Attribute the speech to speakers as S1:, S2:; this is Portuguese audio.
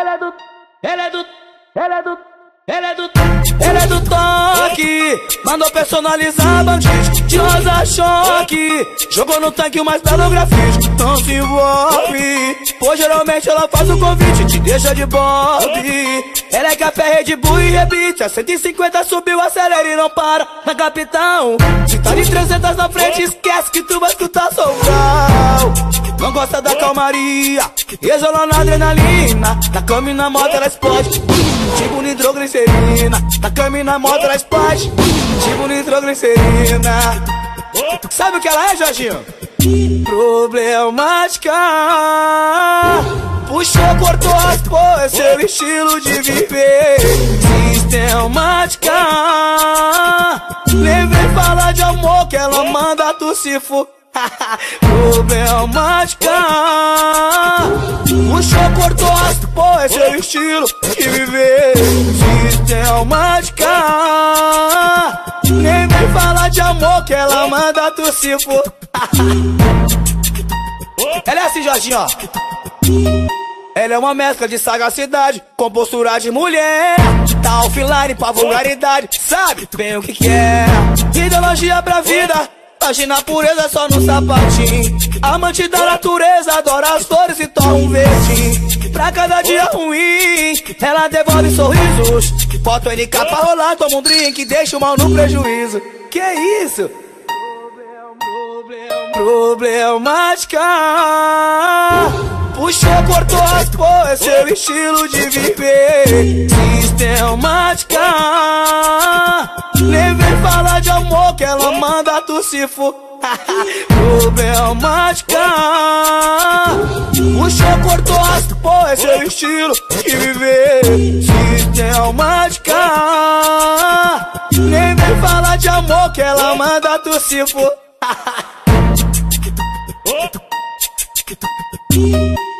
S1: Ele é do toque, mandou personalizar bandido de rosa choque. Jogou no tanque o mais belo grafite, não se envolve, pois geralmente ela faz o convite, te deixa de bobe. Ela é café, Red Bull e rebite, a 150 subiu, acelera e não para na capital. Se tá de 300 na frente, esquece que tu vai escutar Sobral. Não gosta da calmaria, exala na adrenalina, na cama e na moto ela explode, tipo nitroglicerina. Na cama e na moto ela explode, tipo nitroglicerina. Sabe o que ela é, Jorginho? Problemática. Puxou, cortou, raspou, é seu estilo de viver. Sistemática. Levei falar de amor que ela manda tu se for. Problemática. Puxou, cortou, raspou, é seu estilo de viver. Sistemática. Nem vem falar de amor que ela manda tu se for. Ela é assim, Jorginho, ó. Ela é uma mescla de sagacidade com postura de mulher. Tá offline pra vulgaridade, sabe bem o que é. Ideologia pra vida, imagina pureza só no sapatinho. Amante da natureza, adora as flores e torna um verde. Pra cada dia ruim, ela devolve sorrisos. Bota o NK pra rolar, toma um drink, deixa o mal no prejuízo. Que isso? Problemática. Puxou, cortou, raspou, é seu estilo de viver. Sistemática. Nem vem falar de amor que ela manda tu se for. Problemática. Puxou, cortou, raspou, é seu estilo de viver. Sistemática. Nem vem falar de amor que ela manda tu se for.